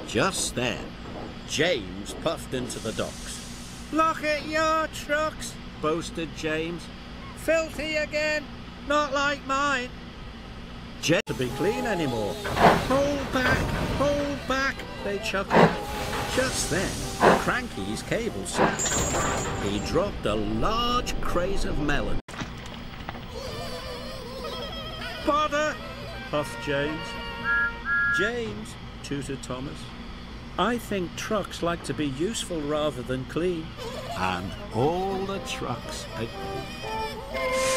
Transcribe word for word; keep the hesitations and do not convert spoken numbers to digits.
Just then, James puffed into the docks. "Look at your trucks," boasted James. "Filthy again, not like mine." James to be clean anymore. "Hold back, hold back," they chuckled. Just then, Cranky's cable snapped. He dropped a large crate of melon. "Bother," puffed James. "James," tooted Thomas, "I think trucks like to be useful rather than clean." And all the trucks...